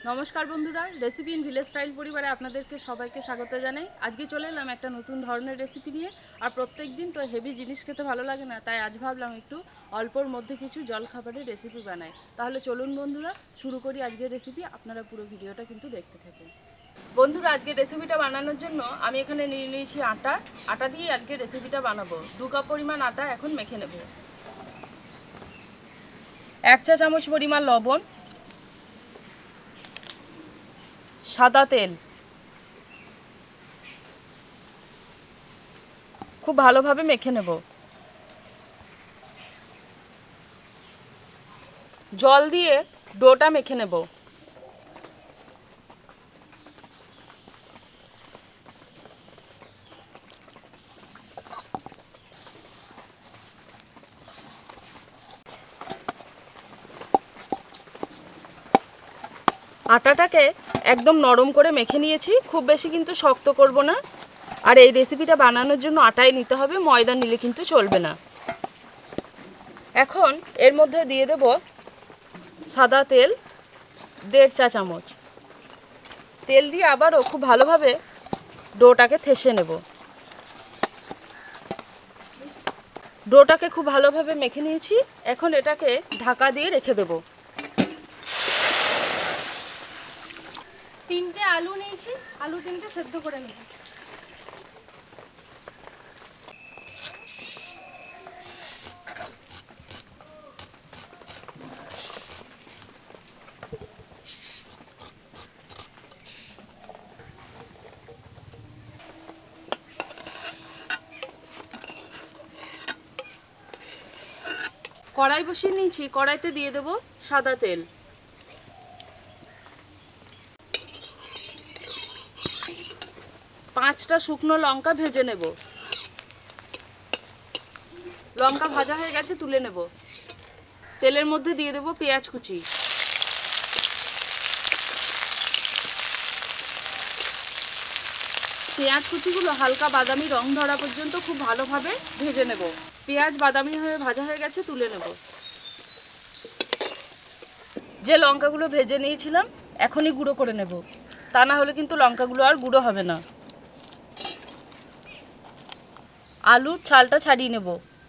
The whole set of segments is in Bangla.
নমস্কার বন্ধুরা, রেসিপি ইন ভিলেজ স্টাইল পরিবারে আপনাদেরকে সবাইকে স্বাগত জানাই। আজকে চলে এলাম একটা নতুন ধরনের রেসিপি নিয়ে। আর প্রত্যেক দিন তো হেভি জিনিস খেতে ভালো লাগে না, তাই আজ ভাবলাম একটু অল্পর মধ্যে কিছু জল খাবারের রেসিপি বানাই। তাহলে চলুন বন্ধুরা, শুরু করি আজকের রেসিপি। আপনারা পুরো ভিডিওটা কিন্তু দেখতে থাকুন। বন্ধুরা, আজকের রেসিপিটা বানানোর জন্য আমি এখানে নিয়ে নিয়েছি আটা দিয়ে আজকে রেসিপিটা বানাবো। 2 কাপ পরিমাণ আটা এখন মেখে নেব। 1 চা চামচ পরিমাণ লবণ, সাদা তেল, খুব ভালোভাবে মেখে নেব। জল দিয়ে ডোটা মেখে নেব। আটাটাকে একদম নরম করে মেখে নিয়েছি, খুব বেশি কিন্তু শক্ত করব না। আর এই রেসিপিটা বানানোর জন্য আটাই নিতে হবে, ময়দা নিলে কিন্তু চলবে না। এখন এর মধ্যে দিয়ে দেব সাদা তেল 1.5 চা চামচ। তেল দিয়ে আবারও খুব ভালোভাবে ডোটাকে থেসে নেব। ডোটাকে খুব ভালোভাবে মেখে নিয়েছি, এখন এটাকে ঢাকা দিয়ে রেখে দেব। 3টে আলু নিয়েছি, আলু 3টে সেদ্ধ করে নেব। কড়াই বসিয়ে নিয়েছি, কড়াইতে দিয়ে দেব সাদা তেল। পাঁচটা শুকনো লঙ্কা ভেজে নেব। লঙ্কা ভাজা হয়ে গেছে, তুলে নেব। তেলের মধ্যে দিয়ে দেব পেঁয়াজ কুচি। পেঁয়াজ কুচিগুলো হালকা বাদামি রং ধরা পর্যন্ত খুব ভালোভাবে ভেজে নেব। পেঁয়াজ বাদামি হয়ে ভাজা হয়ে গেছে, তুলে নেব। যে লঙ্কাগুলো ভেজে নিয়েছিলাম এখনই গুঁড়ো করে নেব, তা না হলে কিন্তু লঙ্কাগুলো আর গুঁড়ো হবে না। আলুর ছালটা ছাড়িয়ে নেব।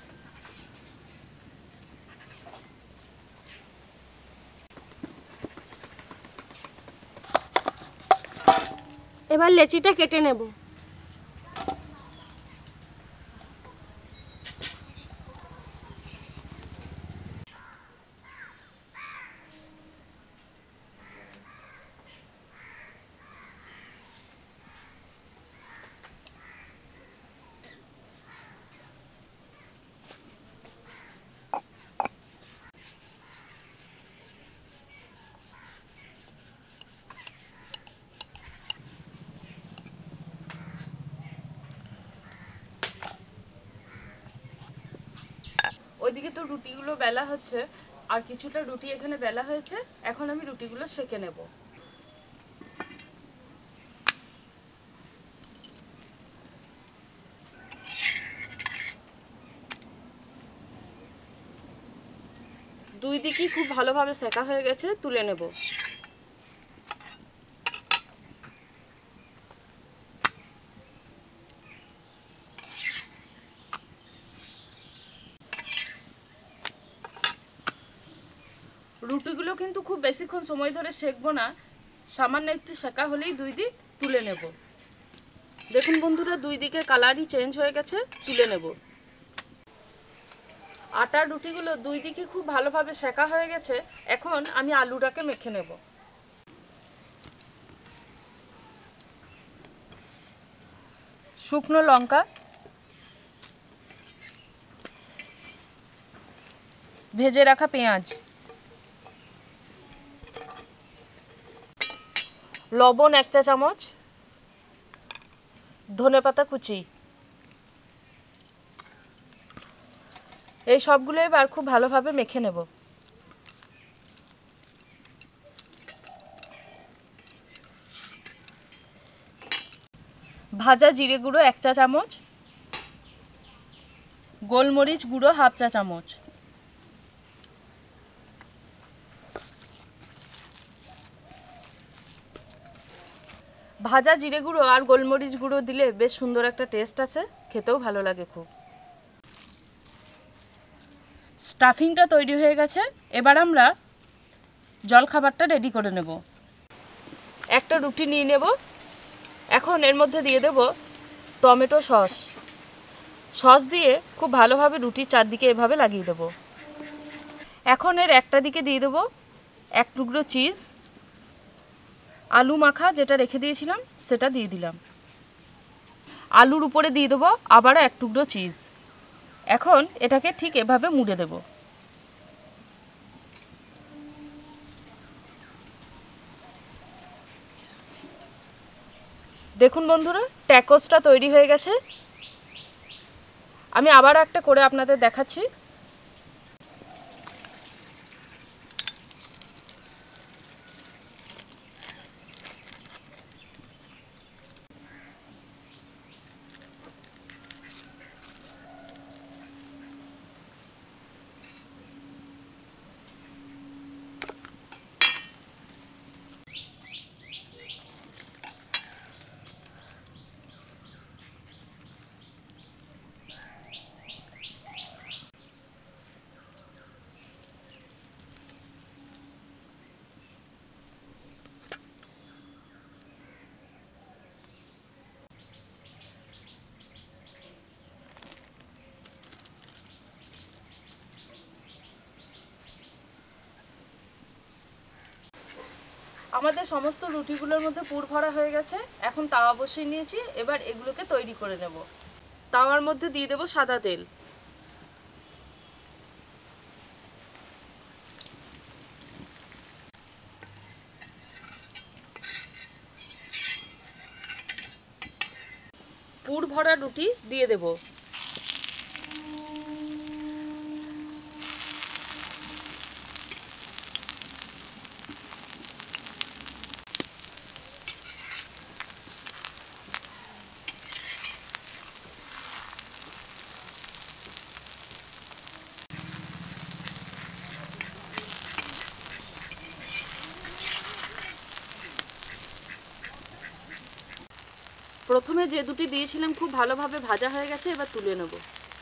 এবার লেচিটা কেটে নেব। ওইদিকে তো রুটিগুলো বেলা হচ্ছে, আর কিছুটা রুটি এখানে বেলা হয়েছে। এখন আমি রুটিগুলো সেঁকে নেব। দুই দিকই খুব ভালোভাবে সেঁকা হয়ে গেছে, তুলে নেব। রুটিগুলো কিন্তু খুব বেশিক্ষণ সময় ধরে সেঁকবো না, সামান্য একটু সেঁকা হলেই দুই দিক তুলে নেব। দেখুন বন্ধুরা, দুই দিকের কালারই চেঞ্জ হয়ে গেছে, তুলে নেব। আটার রুটিগুলো দুই দিকে খুব ভালোভাবে সেঁকা হয়ে গেছে। এখন আমি আলুটাকে মেখে নেব। শুকনো লঙ্কা, ভেজে রাখা পেঁয়াজ, লবণ 1 চা চামচ, ধনেপাতা কুচি, এই সবগুলো এবার খুব ভালোভাবে মেখে নেব। ভাজা জিরে গুঁড়ো 1 চা চামচ, গোলমরিচ গুঁড়ো 1/2 চা চামচ, ভাজা জিরে গুঁড়ো আর গোলমরিচ গুঁড়ো দিলে বেশ সুন্দর একটা টেস্ট আছে, খেতেও ভালো লাগে খুব। স্টাফিংটা তৈরি হয়ে গেছে, এবার আমরা জলখাবারটা রেডি করে নেব। একটা রুটি নিয়ে নেব। এখন এর মধ্যে দিয়ে দেব টমেটো সস দিয়ে খুব ভালোভাবে রুটির চারদিকে এভাবে লাগিয়ে দেব। এখন এর একটা দিকে দিয়ে দেব এক টুকরো চিজ, আলু মাখা যেটা রেখে দিয়েছিলাম সেটা দিয়ে দিলাম। আলুর উপরে দিয়ে দেবো আবারও এক টুকরো চিজ। এখন এটাকে ঠিক এভাবে মুড়ে দেব। দেখুন বন্ধুরা, ট্যাকোসটা তৈরি হয়ে গেছে। আমি আবার একটা করে আপনাদের দেখাচ্ছি। আমাদের সমস্ত রুটিগুলোর মধ্যে পুর ভরা হয়ে গেছে। এখন তাওয়া বসিয়ে নিয়েছি, এবার এগুলোকে তৈরি করে নেব। তাওয়ার মধ্যে দিয়ে দেব সাদা তেল। পুর ভরা রুটি দিয়ে দেব। প্রথমে যে দুটি দিয়েছিলাম খুব ভালোভাবে ভাজা হয়ে গেছে, এবার তুলে নেব।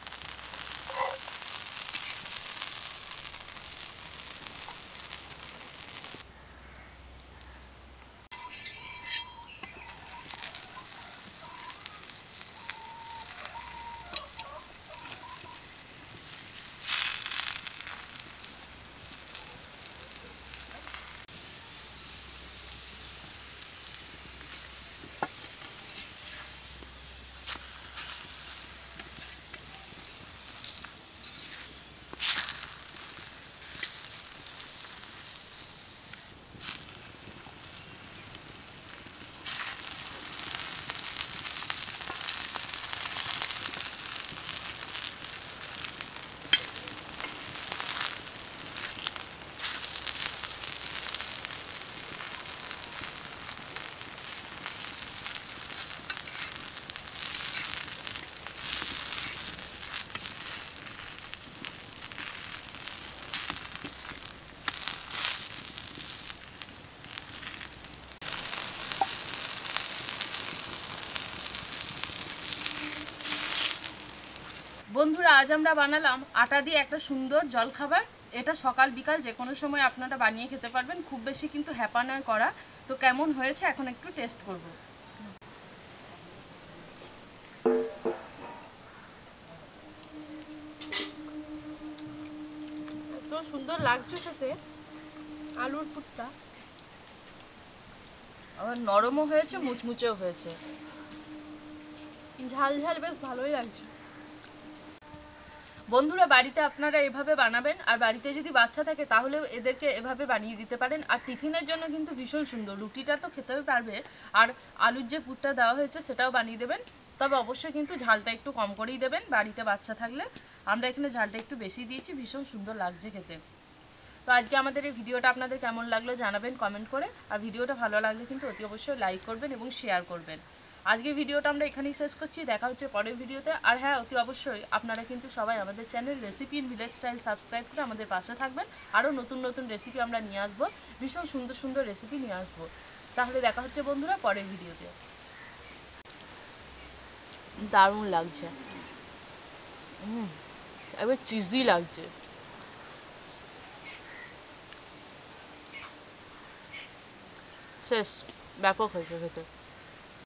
বন্ধুরা, আজ আমরা বানালাম আটা দিয়ে একটা সুন্দর জলখাবার। এটা সকাল বিকাল যে কোনো সময় আপনারা বানিয়ে খেতে পারবেন, খুব বেশি কিন্তু হ্যাপা নয় করা। তো কেমন হয়েছে এখন একটু টেস্ট করব। তো সুন্দর লাগছে খেতে আলুর পুরটা, আবার নরমও হয়েছে, মুচমুচেও হয়েছে। ঝাল ঝাল বেশ ভালোই লাগছে। বন্ধুরা, বাড়িতে আপনারা এভাবে বানাবেন, আর বাড়িতে যদি বাচ্চা থাকে তাহলেও এদেরকে এভাবে বানিয়ে দিতে পারেন। আর টিফিনের জন্য কিন্তু ভীষণ সুন্দর। রুটিটা তো খেতেও পারবে, আর আলুর যে পুরটা দেওয়া হয়েছে সেটাও বানিয়ে দেবেন। তবে অবশ্যই কিন্তু ঝালটা একটু কম করেই দেবেন বাড়িতে বাচ্চা থাকলে। আমরা এখানে ঝালটা একটু বেশি দিয়েছি, ভীষণ সুন্দর লাগছে খেতে। তো আজকে আমাদের এই ভিডিওটা আপনাদের কেমন লাগলো জানাবেন কমেন্ট করে। আর ভিডিওটা ভালো লাগলে কিন্তু অতি অবশ্যই লাইক করবেন এবং শেয়ার করবেন। আজকের ভিডিওটা আমরা এখানেই শেষ করছি, দেখা হচ্ছে পরের ভিডিওতে। আর হ্যাঁ, অতি অবশ্যই আপনারা কিন্তু সবাই আমাদের channel recipe in village style subscribe করে আমাদের পাশে থাকবেন। আরও নতুন নতুন রেসিপি আমরা নিয়ে আসবো, ভীষণ সুন্দর সুন্দর রেসিপি নিয়ে আসবো। তাহলে দেখা হচ্ছে বন্ধুরা পরের ভিডিওতে। দারুণ লাগছে, এবার চিজি লাগছে। শেষ, ব্যাপক হয়েছে খেতে।